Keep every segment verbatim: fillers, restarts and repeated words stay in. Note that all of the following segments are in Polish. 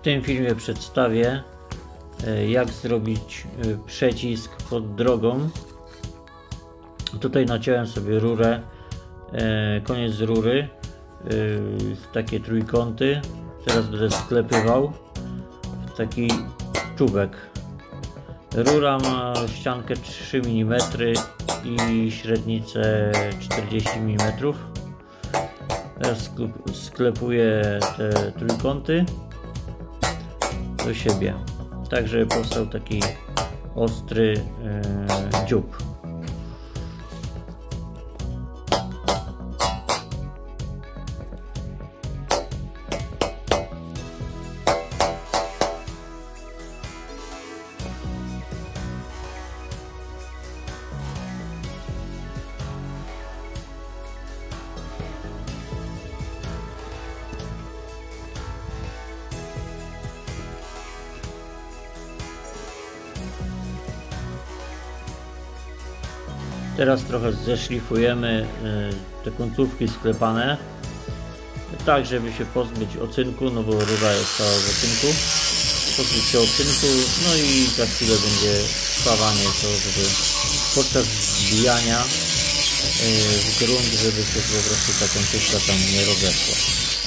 tym filmie przedstawię, jak zrobić przecisk pod drogą. Tutaj naciąłem sobie rurę, koniec rury w takie trójkąty. Teraz będę sklepywał w taki czubek. Rura ma ściankę trzy milimetry i średnicę czterdzieści milimetrów. Teraz sklepuję te trójkąty do siebie, tak żeby powstał taki ostry yy, dziób. Teraz trochę zeszlifujemy te końcówki sklepane, tak żeby się pozbyć ocynku, no bo rura jest cała w ocynku. Pozbyć się ocynku, no i za chwilę będzie spawanie to, żeby podczas wbijania w grunt, żeby się po prostu ta końcówka tam nie rozeszła.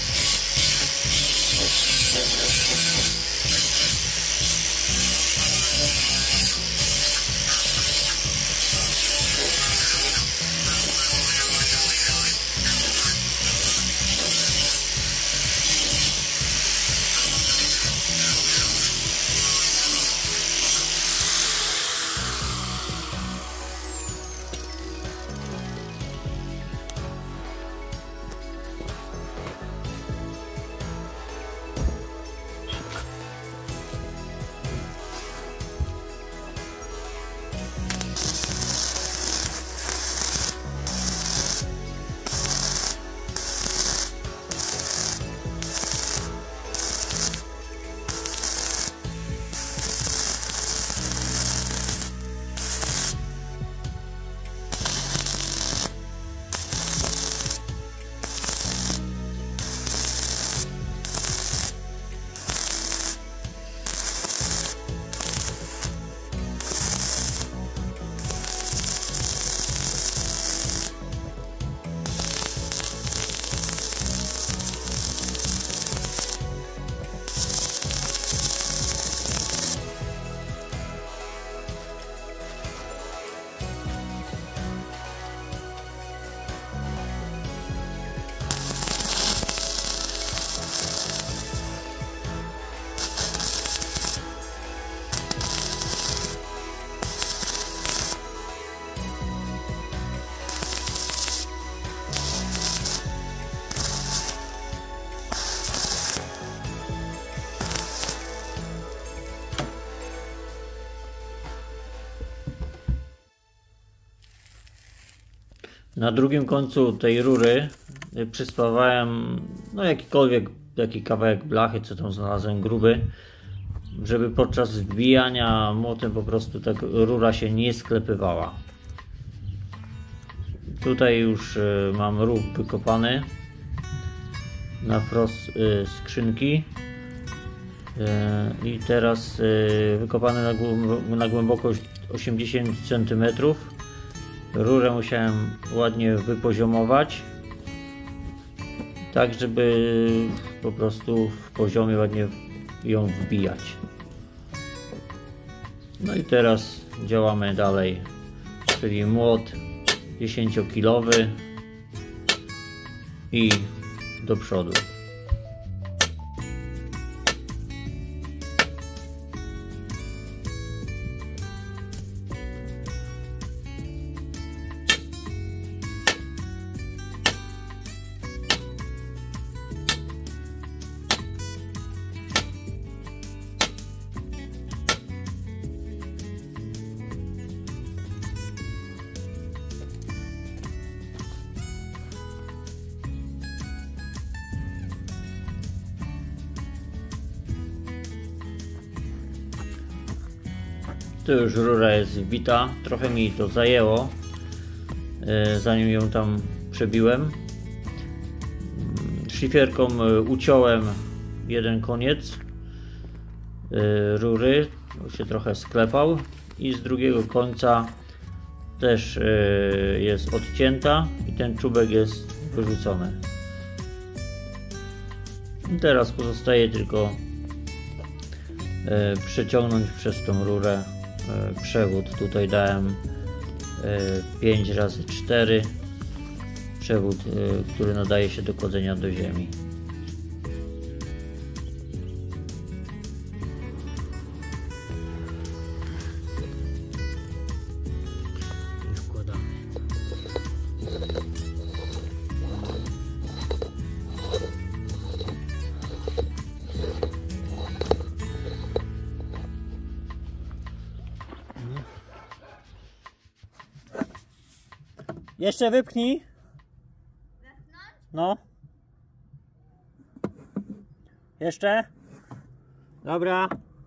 Na drugim końcu tej rury przyspawałem no jakikolwiek, jaki kawałek blachy, co tam znalazłem, gruby, żeby podczas wbijania młotem po prostu ta rura się nie sklepywała. Tutaj już mam rów wykopany na wprost skrzynki i teraz wykopany na głębokość osiemdziesiąt centymetrów. Rurę musiałem ładnie wypoziomować, tak żeby po prostu w poziomie ładnie ją wbijać. No i teraz działamy dalej, czyli młot dziesięciokilowy i do przodu. Tu już rura jest wbita, trochę mi to zajęło, zanim ją tam przebiłem. Szlifierką uciąłem jeden koniec rury, się trochę sklepał i z drugiego końca też jest odcięta i ten czubek jest wyrzucony. I teraz pozostaje tylko przeciągnąć przez tą rurę przewód. Tutaj dałem pięć razy cztery przewód, który nadaje się do kładzenia do ziemi. I wkładamy. Jeszcze wypchnij. No. Jeszcze. Dobra.